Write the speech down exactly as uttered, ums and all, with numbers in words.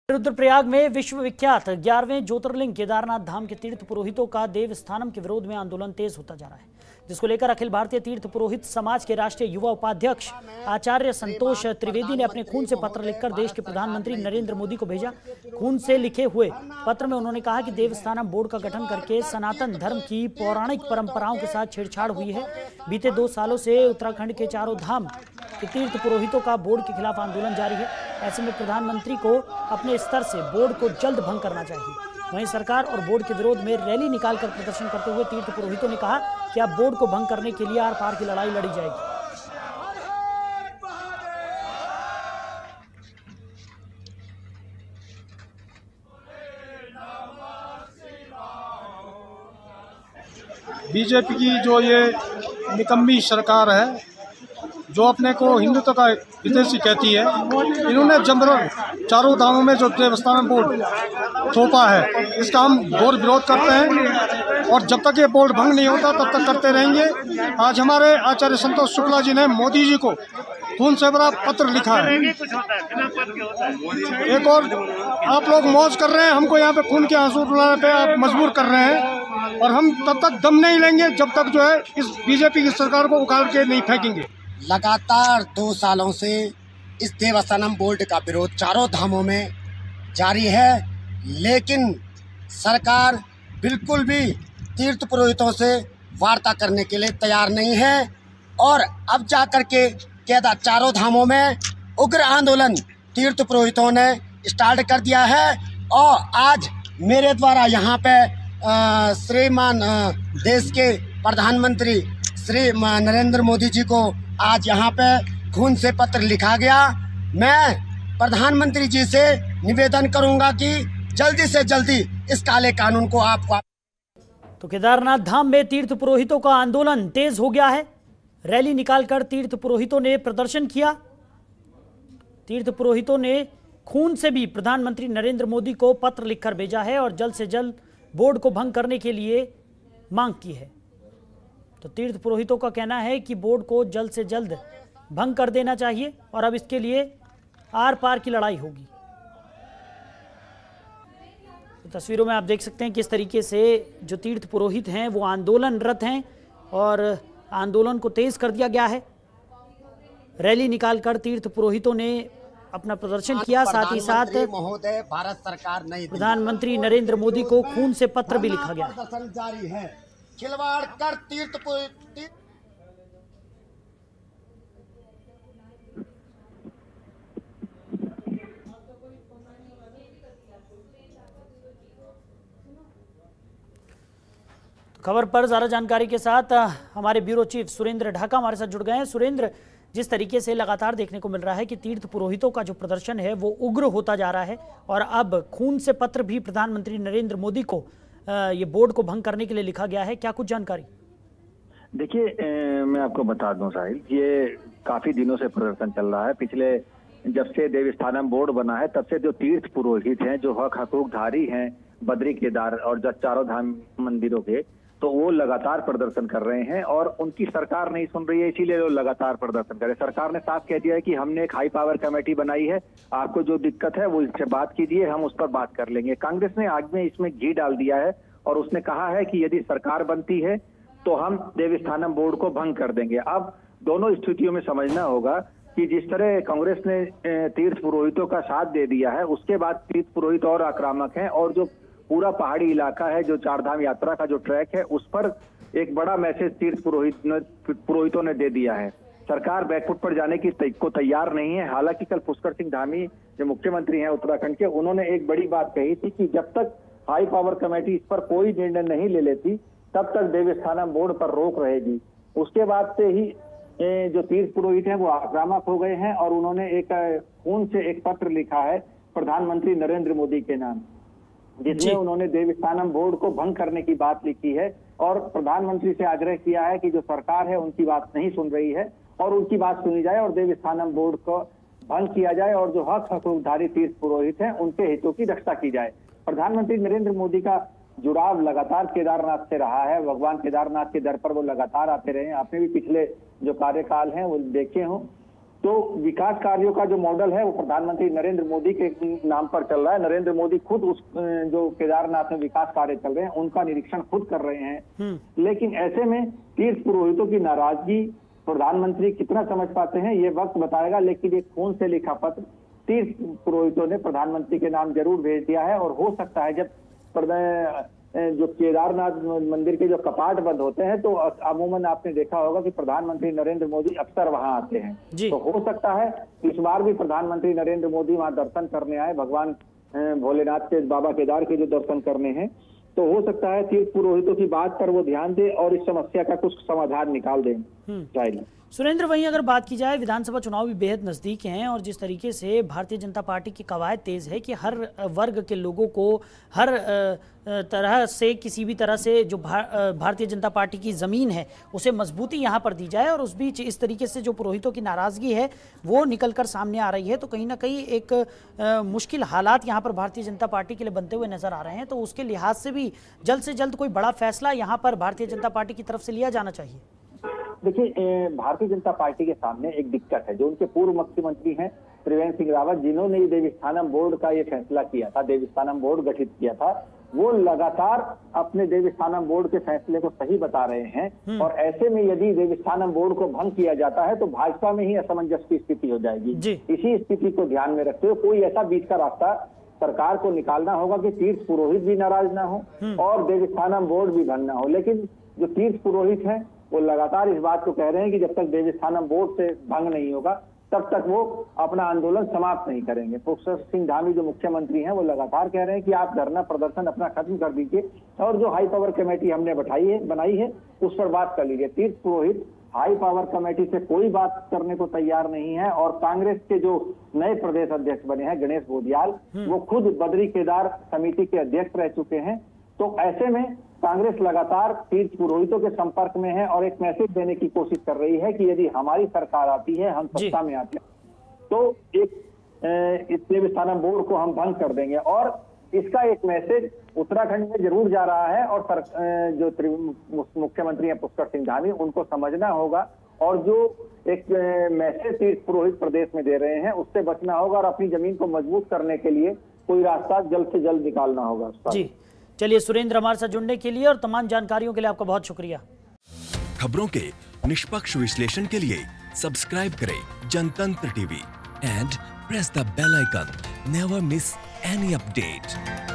रुद्रप्रयाग में विश्व विख्यात ग्यारहवें ज्योतिर्लिंग केदारनाथ धाम के तीर्थ पुरोहितों का देव स्थानम के विरोध में आंदोलन तेज होता जा रहा है, जिसको लेकर अखिल भारतीय तीर्थ पुरोहित समाज के राष्ट्रीय युवा उपाध्यक्ष आचार्य संतोष त्रिवेदी ने अपने खून से पत्र लिखकर देश के प्रधानमंत्री नरेंद्र मोदी को भेजा। खून से लिखे हुए पत्र में उन्होंने कहा कि देवस्थानम बोर्ड का गठन करके सनातन धर्म की पौराणिक परंपराओं के साथ छेड़छाड़ हुई है। बीते दो सालों से उत्तराखंड के चारों धाम के तीर्थ पुरोहितों का बोर्ड के खिलाफ आंदोलन जारी है। ऐसे में प्रधानमंत्री को अपने स्तर से बोर्ड को जल्द भंग करना चाहिए। वहीं सरकार और बोर्ड के विरोध में रैली निकालकर प्रदर्शन करते हुए तीर्थ पुरोहितों ने कहा कि अब बोर्ड को भंग करने के लिए आर पार की लड़ाई लड़ी जाएगी। बीजेपी की जो ये निकम्मी सरकार है, जो अपने को हिंदुत्व का विदेशी कहती है, इन्होंने जबरन चारों धामों में जो देवस्थानम बोर्ड थोपा है, इसका हम घोर विरोध करते हैं और जब तक ये बोर्ड भंग नहीं होता तब तक करते रहेंगे। आज हमारे आचार्य संतोष शुक्ला जी ने मोदी जी को खून से भरा पत्र लिखा है। एक और आप लोग मौज कर रहे हैं, हमको यहाँ पे खून के आंसू रुलाने पे आप मजबूर कर रहे हैं और हम तब तक दम नहीं लेंगे जब तक जो है इस बीजेपी की सरकार को उखाड़ के नहीं फेंकेंगे। लगातार दो सालों से इस देवस्थानम बोर्ड का विरोध चारों धामों में जारी है, लेकिन सरकार बिल्कुल भी तीर्थ पुरोहितों से वार्ता करने के लिए तैयार नहीं है और अब जाकर के केदार चारों धामों में उग्र आंदोलन तीर्थ पुरोहितों ने स्टार्ट कर दिया है। और आज मेरे द्वारा यहाँ पे श्रीमान देश के प्रधानमंत्री श्री नरेंद्र मोदी जी को आज यहाँ पे खून से पत्र लिखा गया। मैं प्रधानमंत्री जी से निवेदन करूंगा कि जल्दी से जल्दी इस काले कानून को आप तो केदारनाथ धाम में तीर्थ पुरोहितों का आंदोलन तेज हो गया है। रैली निकालकर तीर्थ पुरोहितों ने प्रदर्शन किया। तीर्थ पुरोहितों ने खून से भी प्रधानमंत्री नरेंद्र मोदी को पत्र लिखकर भेजा है और जल्द से जल्द बोर्ड को भंग करने के लिए मांग की है। तो तीर्थ पुरोहितों का कहना है कि बोर्ड को जल्द से जल्द भंग कर देना चाहिए और अब इसके लिए आर पार की लड़ाई होगी। तो तस्वीरों में आप देख सकते हैं किस तरीके से जो तीर्थ पुरोहित हैं वो आंदोलनरत हैं और आंदोलन को तेज कर दिया गया है। रैली निकालकर तीर्थ पुरोहितों ने अपना प्रदर्शन किया, साथ ही साथ महोदय भारत सरकार नहीं प्रधानमंत्री नरेंद्र मोदी को खून से पत्र भी लिखा गया। प्रदर्शन जारी है। खिलवाड़ कर तीर्थ पुरोहित खबर पर ज्यादा जानकारी के साथ हमारे ब्यूरो चीफ सुरेंद्र ढाका हमारे साथ जुड़ गए हैं। सुरेंद्र, जिस तरीके से लगातार देखने को मिल रहा है कि तीर्थ पुरोहितों का जो प्रदर्शन है वो उग्र होता जा रहा है और अब खून से पत्र भी प्रधानमंत्री नरेंद्र मोदी को ये बोर्ड को भंग करने के लिए लिखा गया है, क्या कुछ जानकारी? देखिए, मैं आपको बता दूं साहिल, ये काफी दिनों से प्रदर्शन चल रहा है। पिछले जब से देवस्थानम बोर्ड बना है तब से जो तीर्थ पुरोहित हैं, जो हक हकूकधारी हैं बद्री केदार और जो चारों धाम मंदिरों के, तो वो लगातार प्रदर्शन कर रहे हैं और उनकी सरकार नहीं सुन रही है, इसीलिए वो लगातार प्रदर्शन कर रहे हैं। सरकार ने साफ कह दिया है कि हमने एक हाई पावर कमेटी बनाई है, आपको जो दिक्कत है वो इससे बात कीजिए, हम उस पर बात कर लेंगे। कांग्रेस ने आग में इसमें घी डाल दिया है और उसने कहा है कि यदि सरकार बनती है तो हम देवस्थानम बोर्ड को भंग कर देंगे। अब दोनों स्थितियों में समझना होगा कि जिस तरह कांग्रेस ने तीर्थ पुरोहितों का साथ दे दिया है, उसके बाद तीर्थ पुरोहित और आक्रामक हैं और जो पूरा पहाड़ी इलाका है, जो चारधाम यात्रा का जो ट्रैक है, उस पर एक बड़ा मैसेज तीर्थ पुरोहित ने पुरोहितों ने दे दिया है। सरकार बैकफुट पर जाने की को तैयार नहीं है। हालांकि कल पुष्कर सिंह धामी जो मुख्यमंत्री हैं उत्तराखंड के, उन्होंने एक बड़ी बात कही थी कि जब तक हाई पावर कमेटी इस पर कोई निर्णय नहीं ले लेती तब तक देवस्थानम बोर्ड पर रोक रहेगी। उसके बाद से ही जो तीर्थ पुरोहित हैं वो आक्रामक हो गए हैं और उन्होंने एक खून से एक पत्र लिखा है प्रधानमंत्री नरेंद्र मोदी के नाम, जिसमें उन्होंने देवस्थानम बोर्ड को भंग करने की बात लिखी है और प्रधानमंत्री से आग्रह किया है कि जो सरकार है उनकी बात नहीं सुन रही है और उनकी बात सुनी जाए और देवस्थानम बोर्ड को भंग किया जाए और जो हक हकूकधारी तीर्थ पुरोहित हैं उनके हितों की रक्षा की जाए। प्रधानमंत्री नरेंद्र मोदी का जुड़ाव लगातार केदारनाथ से रहा है। भगवान केदारनाथ के दर पर वो लगातार आते रहे हैं। आपने भी पिछले जो कार्यकाल हैं वो देखे हों तो विकास कार्यों का जो मॉडल है वो प्रधानमंत्री नरेंद्र मोदी के नाम पर चल रहा है। नरेंद्र मोदी खुद उस जो केदारनाथ में विकास कार्य चल रहे हैं उनका निरीक्षण खुद कर रहे हैं। लेकिन ऐसे में तीर्थ पुरोहितों की नाराजगी प्रधानमंत्री कितना समझ पाते हैं ये वक्त बताएगा। लेकिन एक खून से लिखा पत्र तीर्थ पुरोहितों ने प्रधानमंत्री के नाम जरूर भेज दिया है और हो सकता है जब जो केदारनाथ मंदिर के जो कपाट बंद होते हैं तो अमूमन आपने देखा होगा कि प्रधानमंत्री नरेंद्र मोदी अक्सर वहां आते हैं। तो हो सकता है इस बार भी प्रधानमंत्री नरेंद्र मोदी वहां दर्शन करने आए, भगवान भोलेनाथ के बाबा केदार के जो दर्शन करने हैं। तो हो सकता है तीर्थ पुरोहितों की बात पर वो ध्यान दे और इस समस्या का कुछ समाधान निकाल दें। सुरेंद्र, वहीं अगर बात की जाए विधानसभा चुनाव भी बेहद नज़दीक हैं और जिस तरीके से भारतीय जनता पार्टी की कवायद तेज़ है कि हर वर्ग के लोगों को हर तरह से किसी भी तरह से जो भारतीय जनता पार्टी की ज़मीन है उसे मजबूती यहाँ पर दी जाए, और उस बीच इस तरीके से जो पुरोहितों की नाराज़गी है वो निकल कर सामने आ रही है, तो कहीं ना कहीं एक आ, मुश्किल हालात यहाँ पर भारतीय जनता पार्टी के लिए बनते हुए नजर आ रहे हैं। तो उसके लिहाज से भी जल्द से जल्द कोई बड़ा फैसला यहाँ पर भारतीय जनता पार्टी की तरफ से लिया जाना चाहिए। देखिए, भारतीय जनता पार्टी के सामने एक दिक्कत है। जो उनके पूर्व मुख्यमंत्री हैं त्रिवेंद्र सिंह रावत, जिन्होंने देवस्थानम बोर्ड का ये फैसला किया था, देवस्थानम बोर्ड गठित किया था, वो लगातार अपने देवस्थानम बोर्ड के फैसले को सही बता रहे हैं। और ऐसे में यदि देवस्थानम बोर्ड को भंग किया जाता है तो भाजपा में ही असमंजस की स्थिति हो जाएगी। इसी स्थिति को ध्यान में रखते हुए कोई ऐसा बीच का रास्ता सरकार को निकालना होगा कि तीर्थ पुरोहित भी नाराज ना हो और देवस्थानम बोर्ड भी भंग ना हो। लेकिन जो तीर्थ पुरोहित हैं वो लगातार इस बात को कह रहे हैं कि जब तक देवस्थानम बोर्ड से भंग नहीं होगा तब तक वो अपना आंदोलन समाप्त नहीं करेंगे। पुष्कर सिंह धामी जो मुख्यमंत्री हैं वो लगातार कह रहे हैं कि आप धरना प्रदर्शन अपना खत्म कर दीजिए और जो हाई पावर कमेटी हमने बैठाई है बनाई है उस पर बात कर लीजिए। तीर्थ पुरोहित हाई पावर कमेटी से कोई बात करने को तैयार नहीं है और कांग्रेस के जो नए प्रदेश अध्यक्ष बने हैं गणेश बोदियाल, वो खुद बद्री केदार समिति के अध्यक्ष रह चुके हैं। तो ऐसे में कांग्रेस लगातार तीर्थ पुरोहितों के संपर्क में है और एक मैसेज देने की कोशिश कर रही है कि यदि हमारी सरकार आती है, हम सत्ता में आते हैं तो एक इस देवस्थानम बोर्ड को हम भंग कर देंगे। और इसका एक मैसेज उत्तराखंड में जरूर जा रहा है और सर, जो मुख्यमंत्री हैं पुष्कर सिंह धामी, उनको समझना होगा और जो एक मैसेज तीर्थ पुरोहित प्रदेश में दे रहे हैं उससे बचना होगा और अपनी जमीन को मजबूत करने के लिए कोई रास्ता जल्द से जल्द निकालना होगा। जी चलिए सुरेंद्र, हमारे साथ जुड़ने के लिए और तमाम जानकारियों के लिए आपका बहुत शुक्रिया। खबरों के निष्पक्ष विश्लेषण के लिए सब्सक्राइब करें Janatantra TV and press the bell icon. Never miss any update.